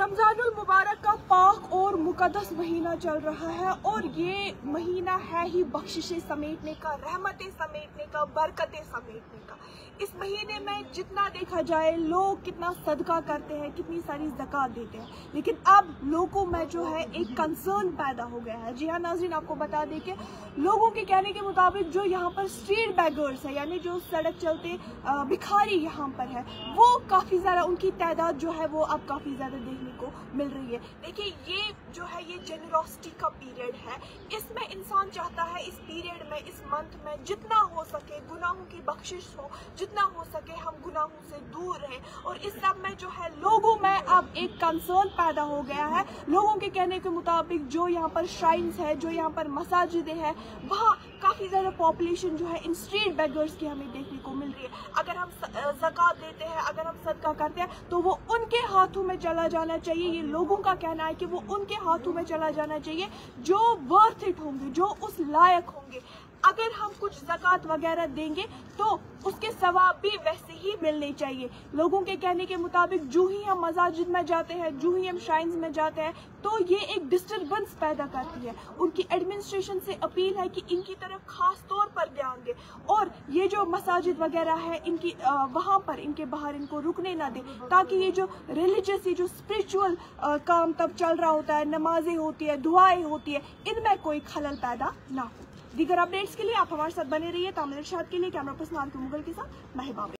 रमजानुल मुबारक का पाक और मुकद्दस महीना चल रहा है और ये महीना है ही बख्शिशें समेटने का, रहमतें समेटने का, बरकतें समेटने का। इस महीने में जितना देखा जाए लोग कितना सदका करते हैं, कितनी सारी ज़कात देते हैं, लेकिन अब लोगों में जो है एक कंसर्न पैदा हो गया है। जी हाँ नाज़रीन, आपको बता दें कि लोगों के कहने के मुताबिक जो यहाँ पर स्ट्रीट बैगर्स है, यानी जो सड़क चलते भिखारी यहाँ पर है, वो काफ़ी ज़्यादा, उनकी तादाद जो है वो अब काफ़ी ज़्यादा देखने को मिल रही है। देखिए ये जो है ये जेनरोसिटी का पीरियड है, इसमें इंसान चाहता है इस पीरियड में, इस मंथ में जितना हो सके गुनाहों की बख्शिश हो, जितना हो सके हम गुनाहों से दूर रहें। और इस सब में जो है लोगों में अब एक कंसर्न पैदा हो गया है। लोगों के कहने के मुताबिक जो यहाँ पर श्राइन्स है, जो यहाँ पर मसाजिदें हैं, वहाँ काफ़ी ज़्यादा पॉपुलेशन जो है इन स्ट्रीट बेगर्स की हमें देखने को मिल रही है। अगर हम ज़कात देते हैं, अगर हम सदका करते हैं तो वो उनके हाथों में चला जाना चाहिए। ये लोगों का कहना है कि वो उनके हाथों में चला जाना चाहिए जो वर्थ इट होंगे, जो उस लायक होंगे। अगर हम कुछ ज़कात वगैरह देंगे तो उसके सवाब भी वैसे ही मिलने चाहिए। लोगों के कहने के मुताबिक जो ही हम मसाजिद में जाते हैं, जो ही हम श्राइन्स में जाते हैं, तो ये एक डिस्टर्बेंस पैदा करती है। उनकी एडमिनिस्ट्रेशन से अपील है कि इनकी तरफ खास तौर पर ध्यान दे और ये जो मसाजिद वगैरह है इनकी वहाँ पर इनके बाहर इनको रुकने ना दे, ताकि ये जो रिलीजियस, ये जो स्पिरिचुअल काम तब चल रहा होता है, नमाजें होती है, दुआएं होती है, इनमें कोई खलल पैदा ना हो। दीगर अपडेट्स के लिए आप हमारे साथ बने रहिए। तामिल इरशाद के लिए कैमरा पर्सन आर के मुगल के साथ महबूब।